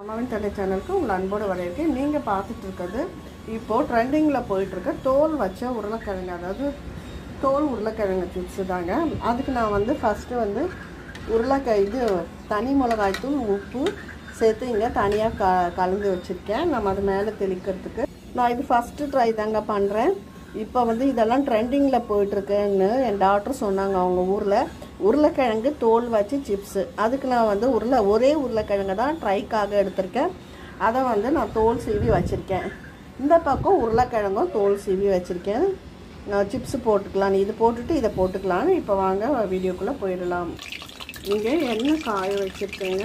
அம்மாவின் தடை சேனலுக்கு உங்கள் அன்போடு வரவேற்கிறேன். நீங்கள் பார்த்துட்டு இருக்கிறது இப்போது ட்ரெண்டிங்கில் போயிட்டுருக்க தோல் வச்ச உருளைக்கிழங்கு, அதாவது தோல் உருளைக்கிழங்கு சிப்ஸு தாங்க. அதுக்கு நான் ஃபஸ்ட்டு இது தனி மிளகாய்த்தூள் உப்பு சேர்த்து இங்கே தனியாக கலந்து வச்சுருக்கேன். நம்ம அது மேலே தெளிக்கிறதுக்கு நான் இது ஃபஸ்ட்டு ட்ரை தாங்க பண்ணுறேன். இப்போ இதெல்லாம் ட்ரெண்டிங்கில் போயிட்டுருக்குன்னு என் டாக்டர் சொன்னாங்க. அவங்க ஊரில் உருளைக்கிழங்கு தோல் வச்சு சிப்ஸு, அதுக்கு நான் ஒரே உருளைக்கிழங்கு தான் ட்ரைக்காக எடுத்திருக்கேன். அதை நான் தோல் சீவி வச்சுருக்கேன். இந்த பக்கம் உருளைக்கிழங்கும் தோல் சீவி வச்சுருக்கேன். நான் சிப்ஸு போட்டுக்கலாம், இது போட்டுட்டு இதை போட்டுக்கலான்னு. இப்போ வாங்க வீடியோக்குள்ளே போயிடலாம். இங்கே எண்ணெய் காய வச்சுருக்கேங்க.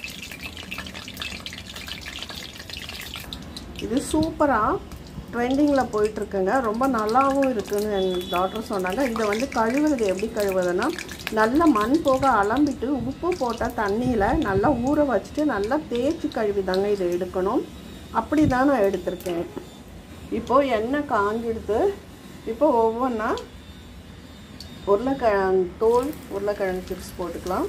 இது சூப்பராக ட்ரெண்டிங்கில் போயிட்டுருக்குங்க. ரொம்ப நல்லாவும் இருக்குதுன்னு எங்கள் டாக்டர் சொன்னாங்க. இதை கழுவுறது எப்படி கழுவுறதுன்னா, நல்லா மண் போக அலம்பிட்டு உப்பு போட்டால் தண்ணியில் நல்லா ஊற வச்சுட்டு நல்லா தேய்ச்சி கழுவி தாங்க இதை எடுக்கணும். அப்படி தான் நான் எடுத்திருக்கேன். இப்போது எண்ணெய் காஞ்சிடுத்து. இப்போ ஒவ்வொன்றா உருளைக்கிழங்கு சிப்ஸ் போட்டுக்கலாம்.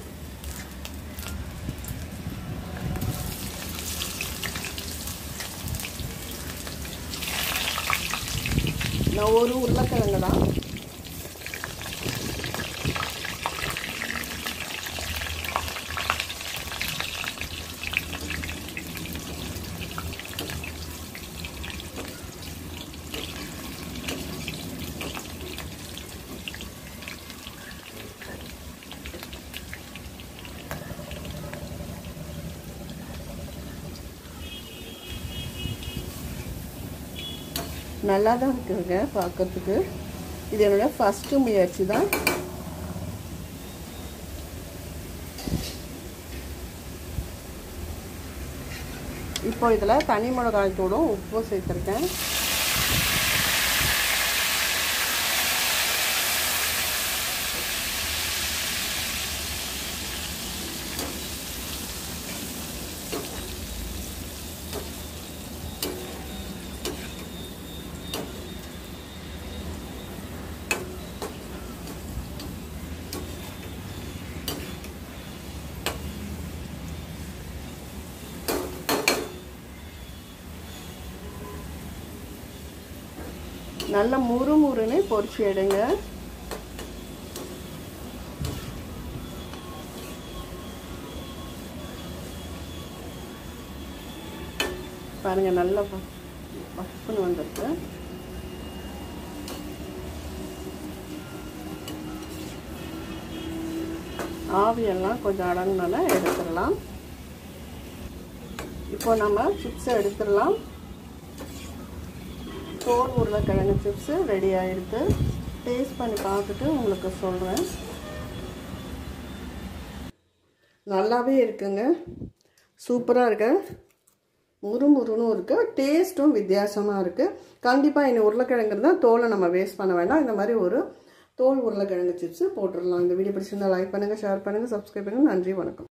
நான் ஒரு உருளைக்கிழங்கு தான். நல்லா தான் இருக்குங்க பார்க்கறதுக்கு. இது என்னோட ஃபஸ்ட்டு முயற்சி தான். இப்போ இதில் தனி மிளகாய் தூளும் உப்பும் சேர்த்துருக்கேன். நல்லா முறுமுறுன்னு பொரிச்சு எடுங்க. பாருங்க, நல்லா பஃப்னு வந்துருக்கு. ஆவியெல்லாம் கொஞ்சம் அடங்கினால எடுத்துடலாம். இப்போ நம்ம சிப்ஸை எடுத்துடலாம். தோல் உருளைக்கிழங்கு சிப்ஸு ரெடி ஆகிடுது. டேஸ்ட் பண்ணி பார்த்துட்டு உங்களுக்கு சொல்கிறேன். நல்லாவே இருக்குங்க, சூப்பராக இருக்கு. முறுமுறுன்னு இருக்குது, டேஸ்ட்டும் வித்தியாசமாக இருக்குது. கண்டிப்பாக இந்த உருளைக்கிழங்கு இருந்தால் தோலை நம்ம வேஸ்ட் பண்ண வேண்டாம். இந்த மாதிரி ஒரு தோல் உருளைக்கிழங்கு சிப்ஸு போட்டுடலாம். இந்த வீடியோ பிடிச்சிருந்தால் லைக் பண்ணுங்கள், ஷேர் பண்ணுங்கள், சப்ஸ்கிரைப் பண்ணுங்கள். நன்றி, வணக்கம்.